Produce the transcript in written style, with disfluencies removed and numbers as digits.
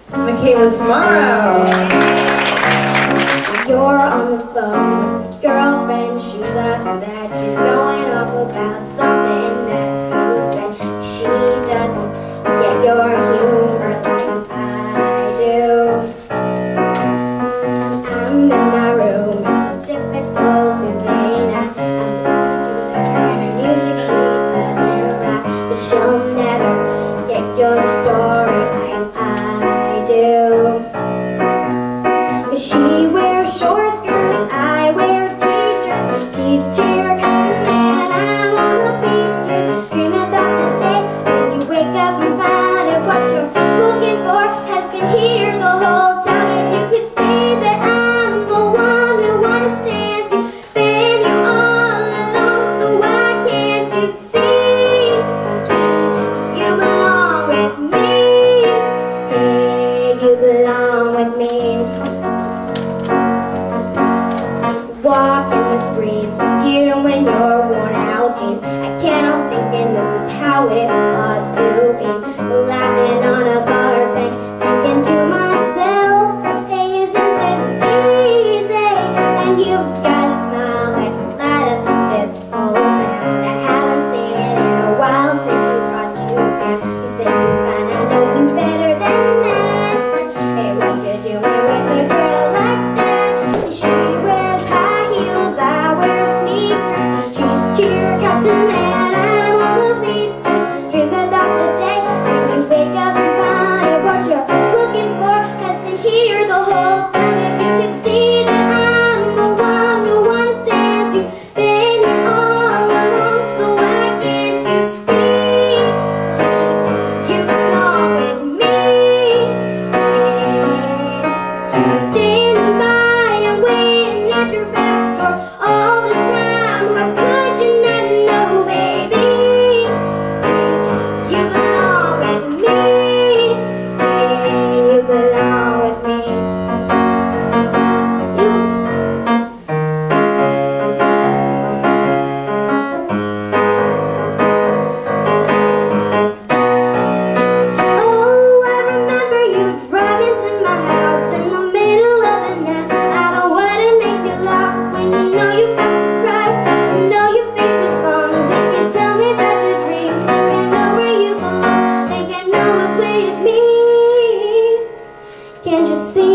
Micaela Tomaro. You're on the phone with your girlfriend, she's upset, she's going off about something that you said. She doesn't get your humor like I do. I'm in my room, it's difficult to say now. I'm listening to her music, she doesn't laugh, but she'll never get your story like I do. She wears short skirts, I wear t-shirts. She's cheer captain and I'm on the bleachers. Dream about the day when you wake up and find out what you're looking for has been here the whole time. And you could say that I'm the one who understands you. Then you're all alone, so why can't you see? You belong with me. Hey, you belong with me. Walk in the streets with you in your worn out jeans. I can't help thinking this is how it ought to be. Laughing on a bar bench, thinking to myself, hey, isn't this easy? And you've got a smile that can light up this whole town. I haven't seen it in a while since you brought you down. You say you find I know you better than that. Hey, what you doing with a girl like that? She wears high heels, I wear sneakers. She's cheer captain and I'm on the bleachers. Dream about the day when you wake up and find what you're looking for has been here the whole time. If you could see that I'm the one who understands you, then you're all alone, so why can't you see? You belong with me. Standing by and waiting at your back door all this time. How could you not know, baby? You belong with me. You belong with me. Oh, I remember you driving to my house in the middle of the night. I know what it makes you laugh when you know you have to cry. You know your favorite songs and you tell me about your dreams. Think I know where you belong, think I know it's with me. Can't you see?